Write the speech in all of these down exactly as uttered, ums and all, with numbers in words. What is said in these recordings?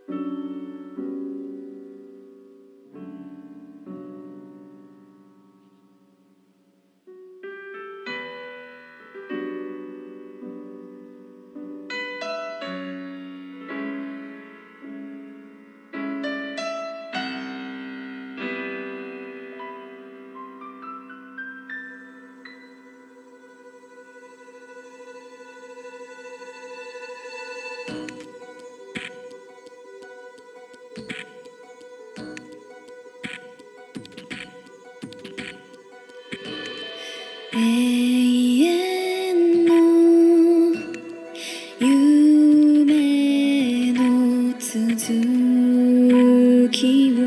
永遠の夢の続きを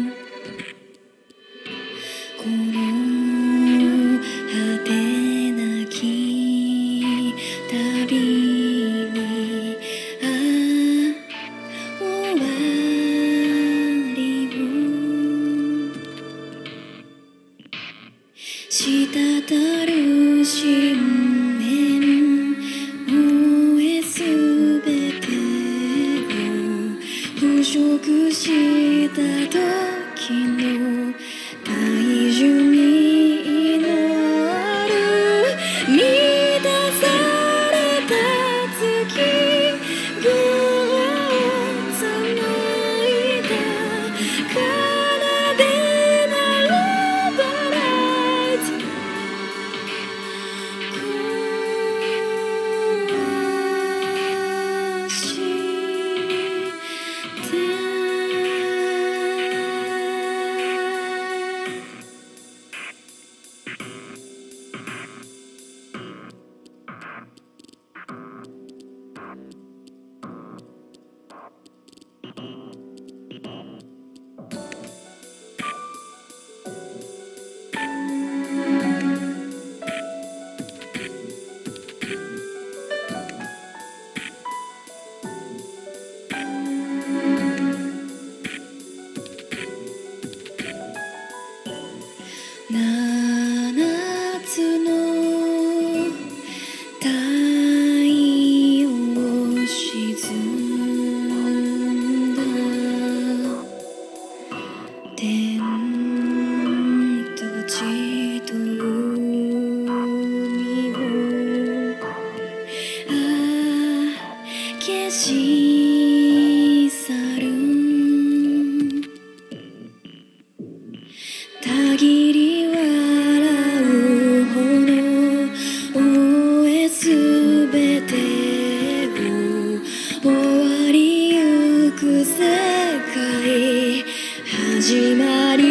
この果てなき旅にあ終わりを滴る信念終えすべてを腐食した時の大樹に祈る満たされた月がさまいだ奏でならばライト七つの太陽沈んだ天と地と海をあ消し去るたぎり笑うほど終えすべてを終わりゆく世界始まり